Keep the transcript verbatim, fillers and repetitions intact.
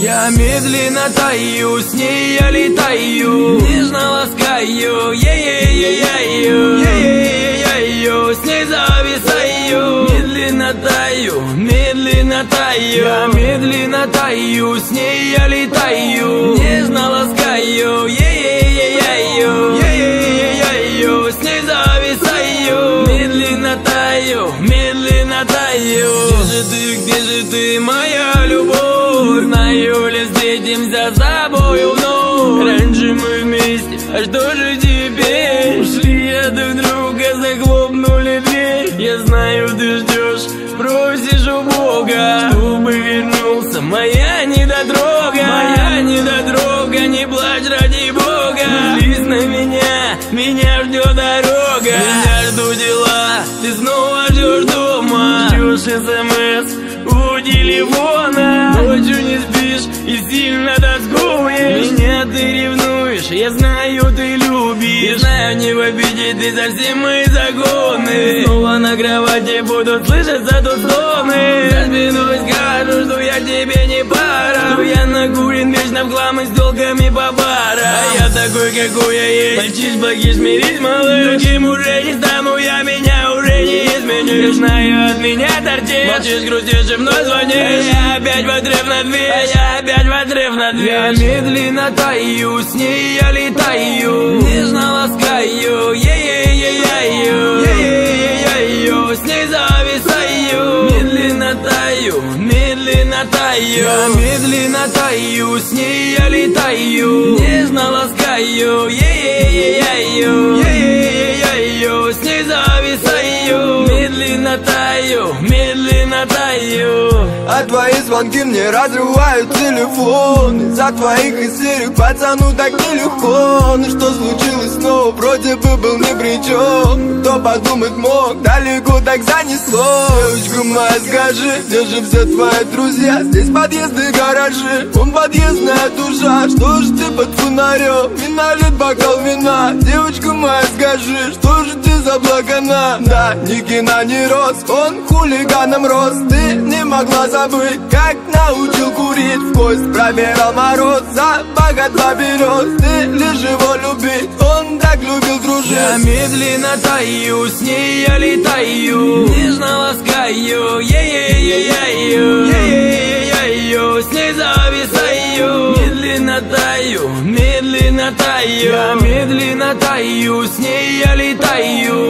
Я медленно таю, с ней я летаю, нежно ласкаю, е-е-е-е-е-е, е-е-е-е-е, с ней зависаю. Медленно таю, медленно таю, я медленно таю, с ней я летаю, нежно ласкаю, е-е-е-е-е-е, е-е-е-е-е, с ней зависаю. Медленно таю, медленно таю. Где же ты, где же ты, моя любовь? Знаю ли, встретимся с тобою вновь? Раньше мы вместе, а что же теперь? Ушли от друг друга, захлопнули дверь. Я знаю, ты ждешь, просишь у Бога, чтобы вернулся моя недотрога. Моя недотрога, не плачь ради Бога. Злись на меня, меня ждет дорога. Меня ждут дела, ты снова ждешь дома. Ждешь смс у телефона, ночью не спишь и сильно тоскуешь. Меня ты ревнуешь, я знаю, ты любишь. Знаю, не в обиде, ты совсем мои законы. Снова на кровати будут слышаться тут стоны. За спиной скажу, что я тебе не пара, что я накурен вечно в хлам и с телками по барам. А я такой, какой я есть, мальчиш, благиш, смирись, малыш. Другим уже не стану, я меня уже не изменю. Решная от меня торчишь, молчишь, грустишь и вновь звонишь. А я опять в отрыв на дверь, а я опять в отрыв на дверь. Я медленно таю, с ней я летаю, нежно ласкаю, е-е-е-е-е, е-е-е-е-е, с ней зависаю. Медленно таю, медленно таю, я медленно таю, с ней я летаю, нежно ласкаю, е-е-е-е-е, е-е-е-е-е, с ней зависаю. Медленно таю, медленно таю. А твои звонки мне разрывают телефон. Из-за твоих истерик пацану так нелегко. Ну что случилось снова, вроде бы был ни при чем. Кто подумать мог, далеко так занесло. Девочка моя, скажи, где же все твои друзья? Здесь подъезды, гаражи, он подъездная душа. Что же ты под фонарем, вина лет бокал вина? Девочка моя, скажи, что же ты за блокана? Да, ни кино, ни рост, он хулиганом рос. Ты не могла забыть, как научил курить, в кость пробирал мороз, за богатство берез. Ты лишь его любить, он так любил дружить. Я медленно таю, с ней я летаю, нежно ласкаю, е-е-е-е-е, е-е-е-е-е, с ней зависаю. Медленно таю, медленно таю, я медленно таю, с ней я летаю,